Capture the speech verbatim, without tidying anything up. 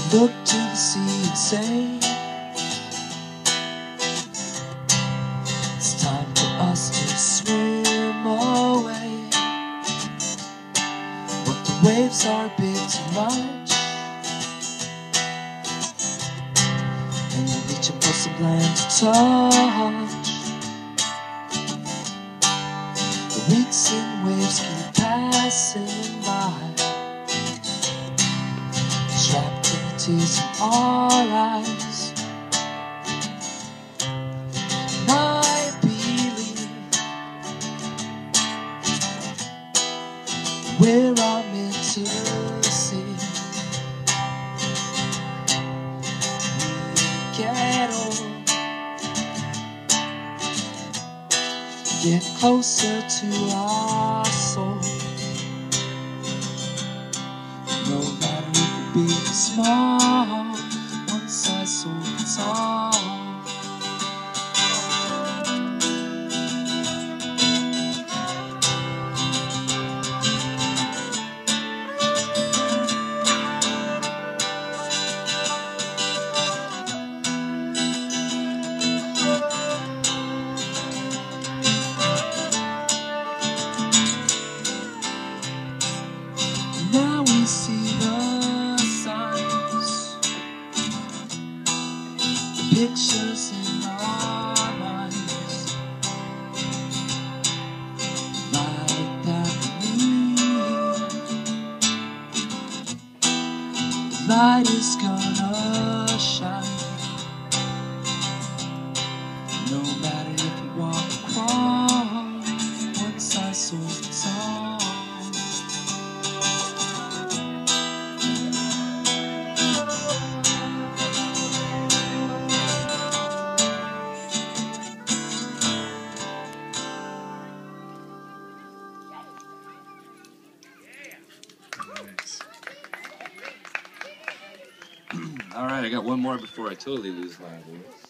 Look to the sea and say, it's time for us to swim away. But the waves are a bit too much, and you're reaching for some land to touch. The weeks and waves keep passing by, trapped in the tears in our eyes. And I believe we're all meant to see. We get old, get closer to our soul. No matter if we big or small, one size fits all. Now we see the signs, the pictures in our minds, light that we need. The light is gonna shine, no matter if we walk or crawl, one size fits all. All right, I got one more before I totally lose my voice.